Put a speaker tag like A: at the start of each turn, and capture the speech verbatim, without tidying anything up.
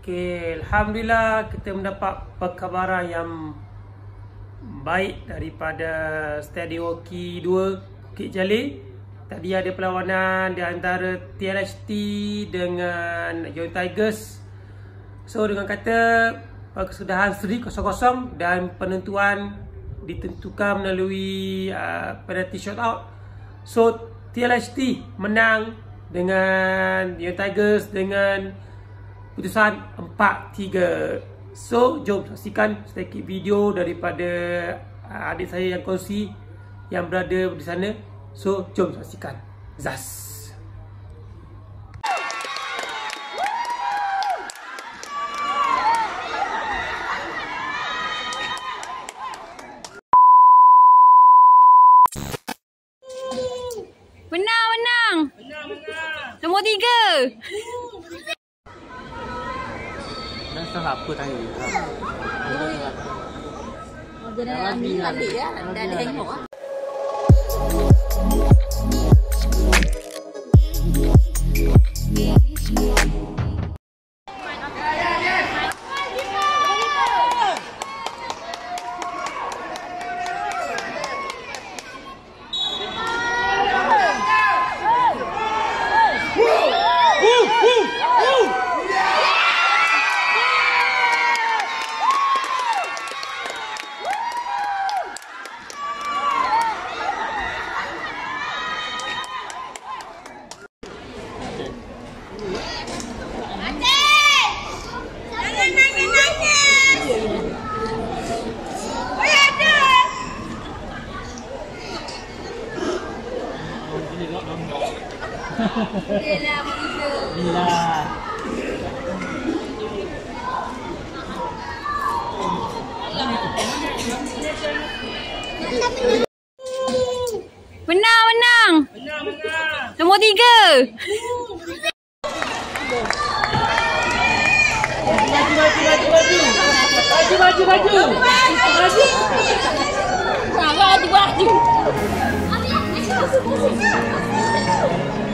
A: Okey, Alhamdulillah kita mendapat perkabaran yang baik daripada Steady Hoki dua Bukit Jalil. Tadi ada perlawanan di antara T L H T dengan Young Tigers. So dengan kata kesudahan seri kosong kosong dan penentuan ditentukan melalui uh, penalty shootout. So T L H T menang dengan Young Tigers dengan putusan empat tiga. So jom saksikan sedikit video daripada uh, adik saya yang kongsi yang berada di sana. So jom saksikan. Zas.
B: Menang, menang.
A: Menang, menang.
B: Nombor tiga.
C: Dah salah apa tanya?
B: Oh, dia dah ambil balik ya. Dah ada tengok ah. Yelah, begitu.
C: Yelah.
B: Menang, menang.
A: Menang, menang.
B: Nombor tiga.
A: Maju, maju, maju, maju. Maju, maju, maju. Maju.
B: Maju, maju.